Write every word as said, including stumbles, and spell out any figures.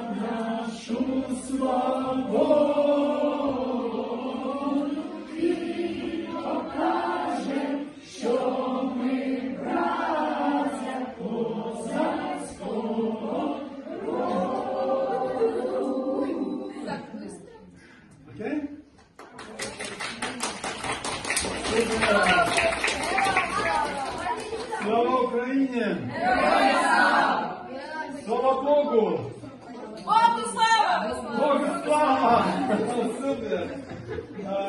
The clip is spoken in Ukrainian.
нашу свободу і покажем, що ми браття козацького роду. Окей? Слава Україні! Слава Богу! Богу слава! Богу слава! Супер!